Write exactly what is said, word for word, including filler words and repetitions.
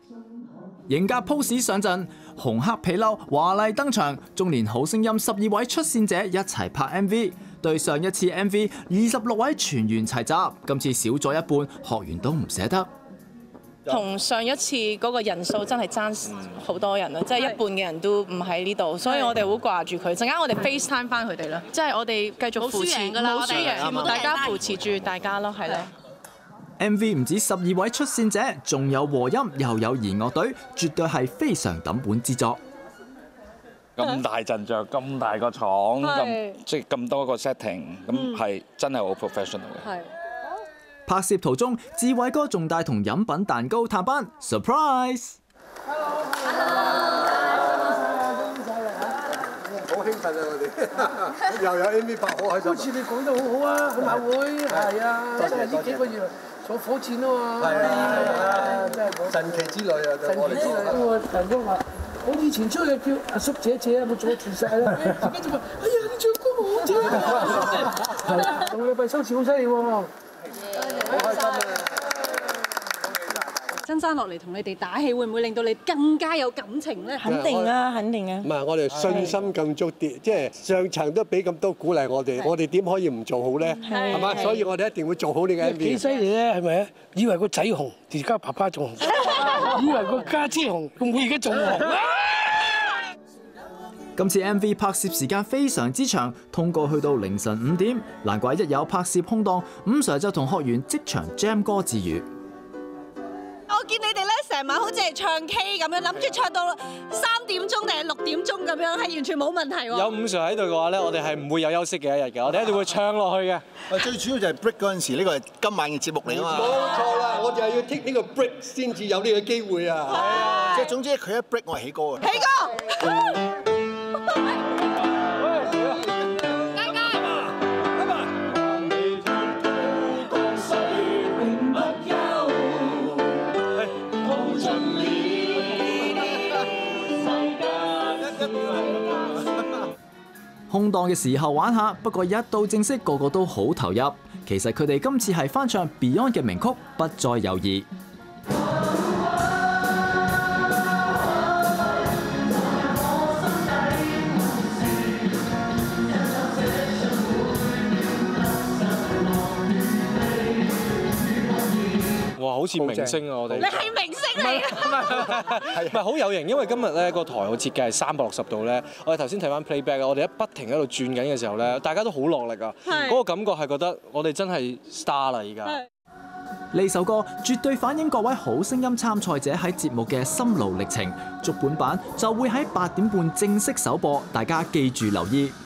型格 pose 上陣，紅黑皮褸華麗登場，仲連好聲音十二位出線者一齊拍 M V。對上一次 M V 二十六位全員齊集，今次少咗一半，學員都唔捨得。 同上一次嗰個人數真係爭好多人啦，即係一半嘅人都唔喺呢度，所以我哋好掛住佢。陣間我哋 FaceTime 翻佢哋啦，即係我哋繼續扶持，冇輸贏，大家扶持住大家咯，係咯。 M V 唔止十二位出線者，仲有和音又有弦樂隊，絕對係非常抌本之作。 咁大陣仗，咁大個廠，咁即係咁多個 setting，咁係真係好 professional 嘅。 拍攝途中，志偉哥仲帶同飲品蛋糕探班 ，surprise！ 好興奮啊！我哋又有 M V 拍，好開心。好似你講得好好啊，去馬會係啊，真係呢幾個月坐火箭啊嘛，係啊，真係神奇之旅啊！神奇之旅。我朋友話：我以前出去叫阿叔姐姐啊，我做住晒啦，自己就話：哎呀，你唱歌好正啊！係啊，上個禮拜收視好犀利喎，好開心啊！ 親生落嚟同你哋打氣，會唔會令到你更加有感情咧？ 肯定啊，肯定啊！ 唔係，我哋信心更足啲，即係上層都俾咁多鼓勵我哋，我哋點可以唔做好咧？係嘛，所以我哋一定會做好呢個 M V。 幾犀利咧，係咪啊？以為個仔紅，而家爸爸仲紅；以為個家姐紅，我而家仲紅。 今次 M V 拍攝時間非常之長，通告去到凌晨五點，難怪一有拍攝空檔，伍 Sir 就同學員即場 jam 歌自娛。 我見你哋咧成晚好似係唱 K 咁樣，諗住唱到三點鐘定係六點鐘咁樣，係完全冇問題喎。 有伍 Sir 喺度嘅話咧，我哋係唔會有休息嘅一日嘅，我哋一定會唱落去嘅。 最主要就係 break 嗰陣時，呢個係今晚嘅節目嚟啊嘛。 冇錯啦，我哋係要 take 呢個 break 先至有呢個機會啊。係啊， 即係總之佢一 break 我係起歌嘅。 起歌。 空檔嘅時候玩下，不過一到正式，個個都好投入。其實佢哋今次係翻唱 Beyond 嘅名曲《不再猶豫》。 哇！好似明星啊，我哋。 你係明星嚟㗎。 係唔係好有型？因為今日咧個台嘅設計係三百六十度咧。我哋頭先睇翻 playback 我哋一不停喺度轉緊嘅時候咧，大家都好落力啊！嗰個感覺係覺得我哋真係 star 啦！而家呢首歌絕對反映各位好聲音參賽者喺節目嘅心路歷程。足本版就會喺八點半正式首播，大家記住留意。